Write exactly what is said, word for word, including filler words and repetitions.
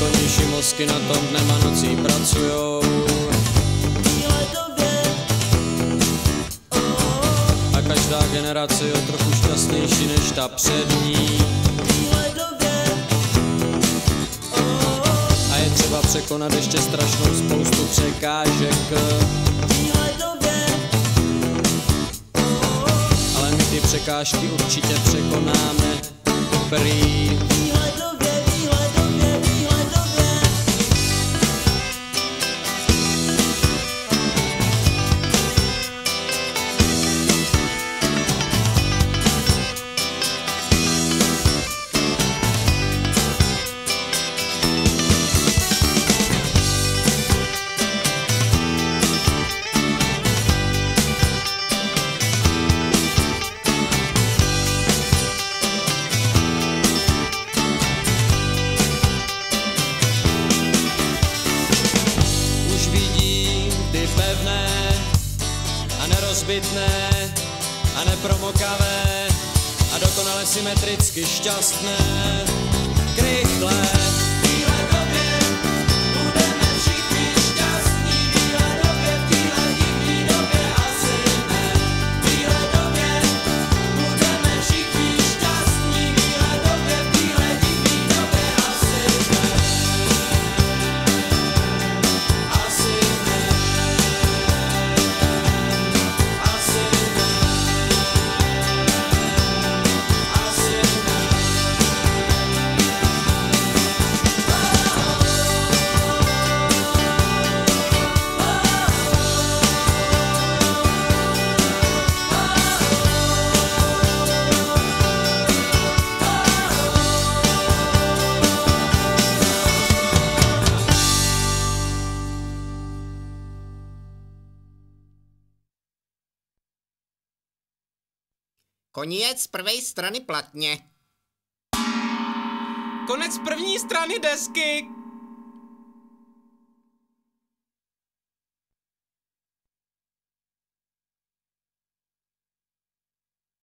výkonnější mozky na tom dnem a nocí pracujou. A každá generace je trochu šťastnější než ta před ní. A je třeba překonat ještě strašnou spoustu překážek. Ale my ty překážky určitě překonáme. Prý. Nezbytné a nepromokavé a dokonale symetricky šťastné, krychle. V téhle době budeme všichni šťastní, v téhle době, v téhle divný době asi ne. V téhle době budeme všichni šťastní, v téhle době, v téhle divný době asi ne. Asi ne. Konec prvej strany platně. Konec první strany desky.